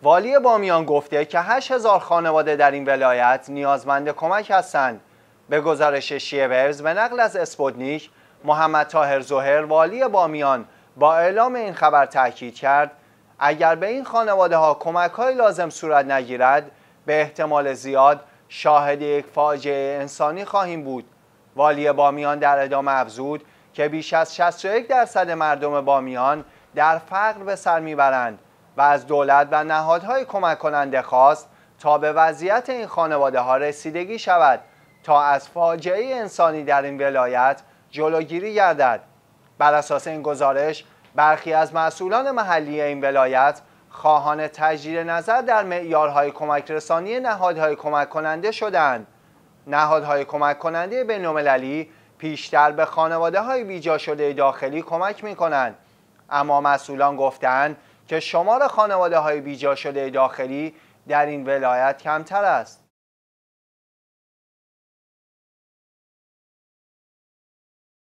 والی بامیان گفته که 8000 خانواده در این ولایت نیازمند کمک هستند. به گزارش شیعه ویوز و نقل از اسپوتنیک، محمد طاهر ظهر والی بامیان با اعلام این خبر تاکید کرد اگر به این خانواده ها کمک‌های لازم صورت نگیرد به احتمال زیاد شاهد یک فاجعه انسانی خواهیم بود. والی بامیان در ادامه افزود که بیش از 61% مردم بامیان در فقر به سر میبرند و از دولت و نهادهای کمک کننده خواست تا به وضعیت این خانواده ها رسیدگی شود تا از فاجعه انسانی در این ولایت جلوگیری گردد. بر اساس این گزارش برخی از مسئولان محلی این ولایت خواهان تجدید نظر در معیارهای کمک رسانی نهادهای کمک کننده شدند. نهادهای کمک کننده بین‌المللی پیشتر به خانواده‌های بیجا شده داخلی کمک می‌کنند، اما مسئولان گفتند که شمار خانواده‌های بیجا شده داخلی در این ولایت کمتر است.